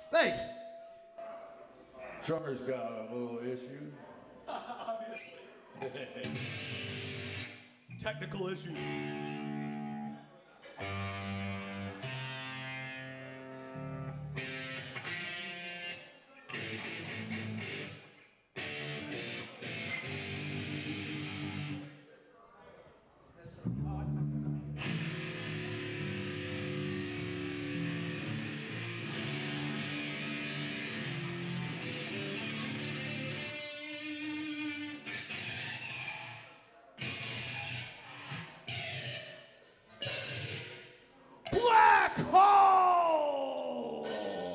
Thanks. Drummer's got a little issue. Technical issue. Black hole!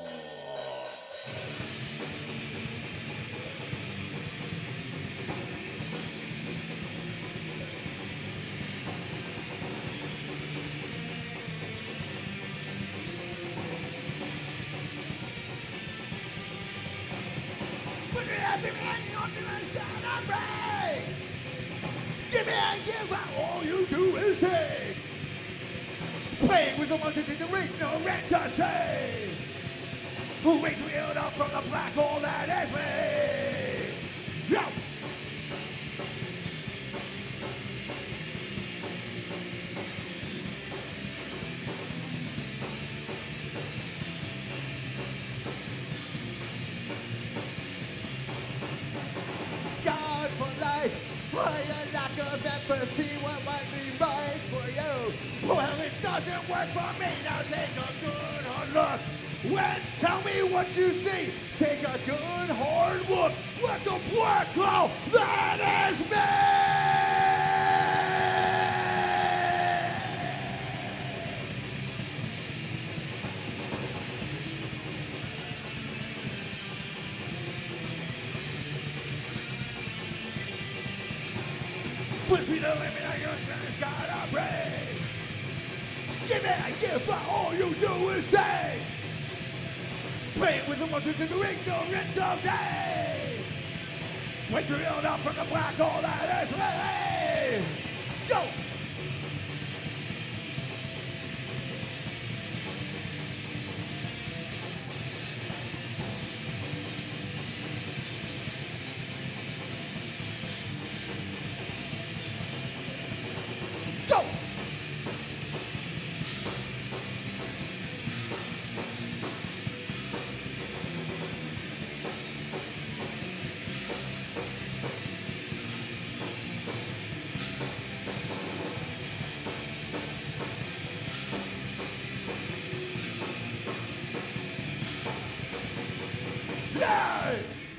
Put it at the end of the stand break! Give me a give out, all you do is take! Playing with the monsters in the ring, no rent to say. Who wakes me up from the black hole that is me? Yo! Scarred for life, why a lack of empathy, what might be right for you? Well, it doesn't work for me, now take a good hard look. When tell me what you see, take a good hard look at the black hole that is me! Push me to the limit, I your sense gotta break. Give it a gift, but all you do is stay. Playing with the monsters in the ring, ignorant of day. Wait to build up from the black hole that is me. Go! Go! Yeah!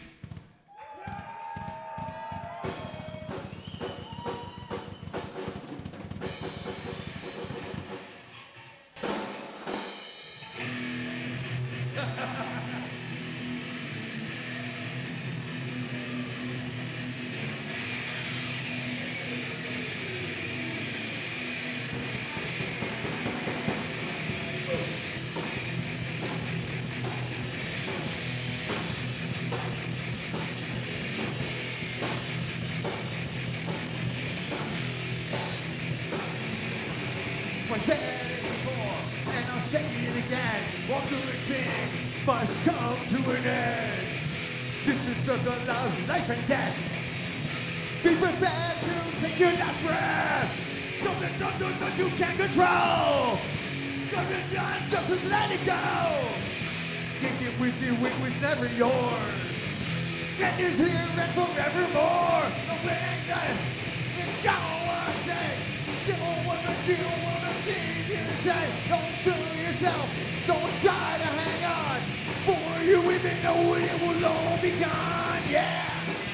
I said it before, and I'll say it again. All good things must come to an end. This is circle of life and death. Be prepared to take your last breath. Don't you can't control. Don't just let it go. Take it with you, it was never yours. And it's here and forevermore. No thing that you don't want to take. You don't want to keep you safe. Don't kill yourself. Don't try to hang on. For you even know it will all be gone. Yeah.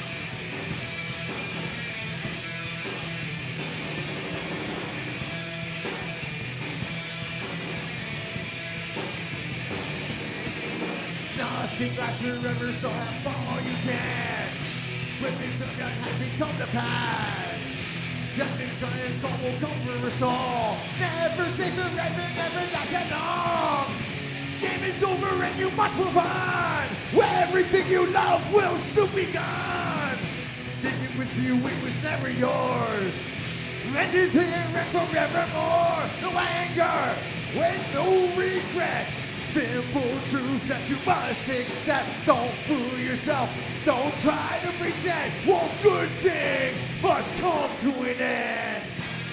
Nothing lasts forever, so have all you can. When it has become the past. Nothing will come for us all. Never say forever, never last long. Game is over and you must move on. Where everything you love will soon be gone. Take it with you, it was never yours. And is here and forevermore. No anger, with no regrets. Simple truth that you must accept. Don't fool yourself. Don't try to pretend. Well, good things must come to an end.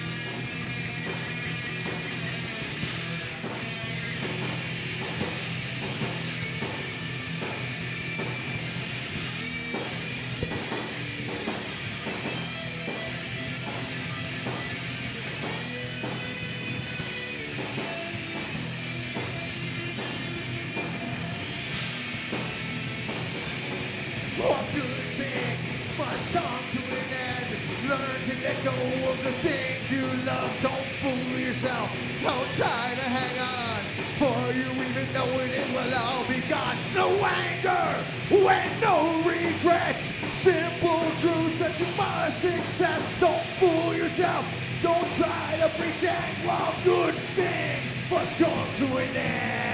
All good things must come to an end. Learn to let go of the things you love. Don't fool yourself. Don't try to hang on. For you even know it will all be gone. No anger and no regrets. Simple truth that you must accept. Don't fool yourself. Don't try to pretend. While good things must come to an end.